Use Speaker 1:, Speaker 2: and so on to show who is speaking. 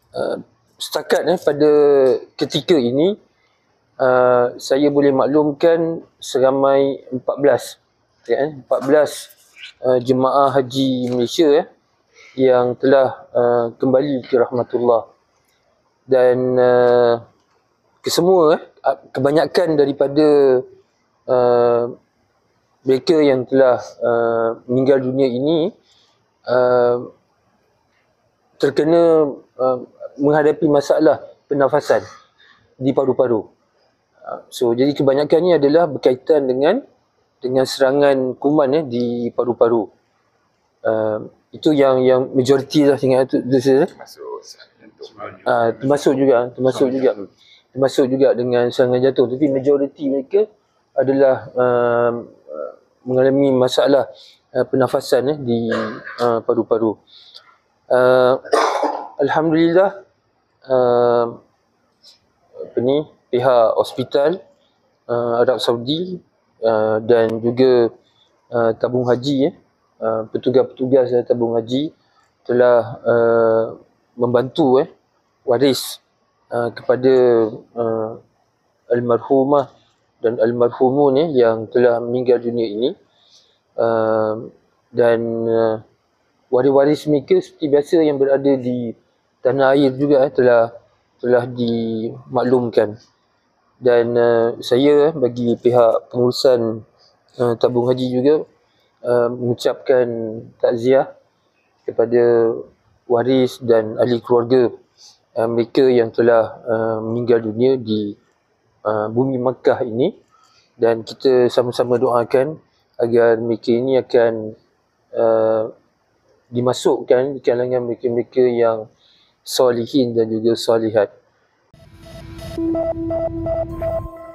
Speaker 1: Setakat pada ketika ini saya boleh maklumkan seramai 14 jemaah haji Malaysia yang telah kembali ke rahmatullah. Dan kesemua kebanyakan daripada mereka yang telah meninggal dunia ini terkena menghadapi masalah pernafasan di paru-paru. So jadi kebanyakannya adalah berkaitan dengan serangan kuman di paru-paru. Itu yang majoriti lah ingat tu termasuk juga dengan serangan jantung, tapi majoriti mereka adalah mengalami masalah pernafasan di paru-paru. Alhamdulillah pihak hospital Arab Saudi dan juga tabung haji petugas-petugas tabung haji telah membantu waris kepada almarhumah dan almarhumun yang telah meninggal dunia ini, dan waris-waris mereka seperti biasa yang berada di tanah air juga telah dimaklumkan. Dan saya bagi pihak pengurusan tabung haji juga mengucapkan takziah kepada waris dan ahli keluarga mereka yang telah meninggal dunia di bumi Makkah ini, dan kita sama-sama doakan agar mereka ini akan dimasukkan di kalangan mereka-mereka yang solihin dan juga solihat.